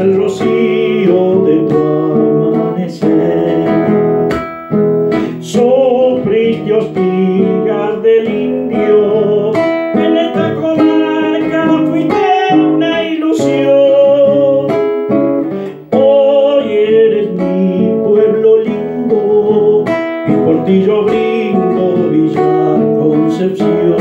el rocío de tu amanecer. Sufriste hostigas del indio, en esta comarca fuiste una ilusión. Hoy eres mi pueblo lindo y por ti yo brindo Villa Concepción.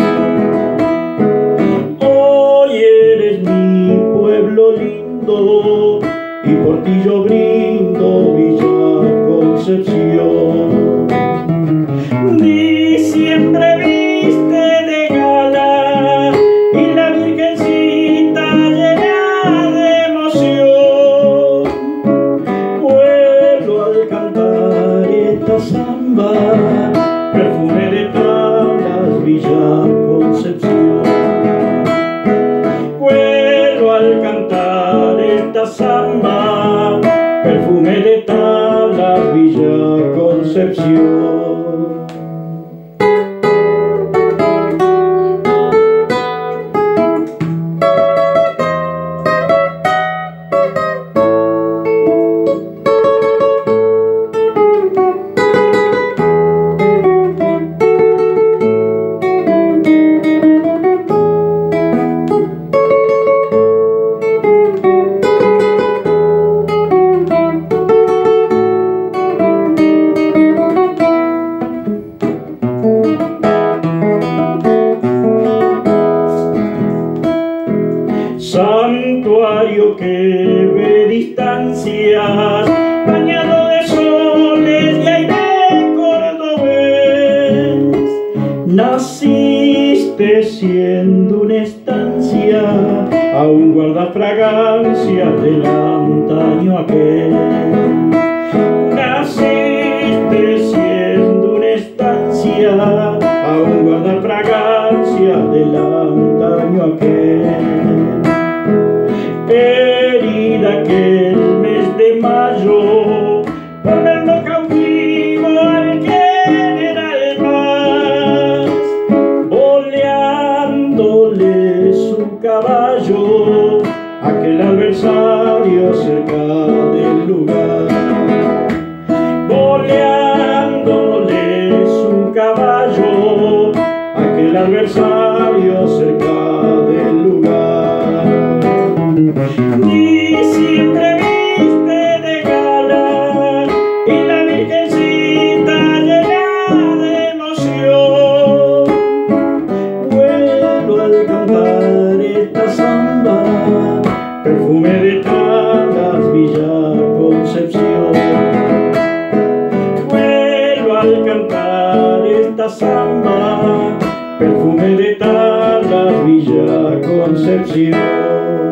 Hoy eres mi pueblo lindo y por ti yo brindo Villa Concepción. Diciembre viste de gala y la Virgencita llena de emoción. Vuelo al cantar esta samba, perfume de tablas Villa Concepción. Vuelo al cantar esta samba, perfume de tablas Villa Concepción. Santuario que ve distancias, bañado de soles y aire cordobés. Naciste siendo una estancia, aún guarda fragancia del antaño aquel. Naciste siendo una estancia, aún guarda fragancia del antaño aquel. Herida que el mes de mayo, por verlo cautivo al general Más, boleándole su caballo, aquel adversario cerca del lugar. Boleándole su caballo, aquel adversario cerca del lugar. Diciembre viste de gala y la Virgencita llena de emoción. Vuelo al cantar esta samba, perfume de tablas Villa Concepción. Vuelo al cantar esta samba, perfume de tablas Villa Concepción.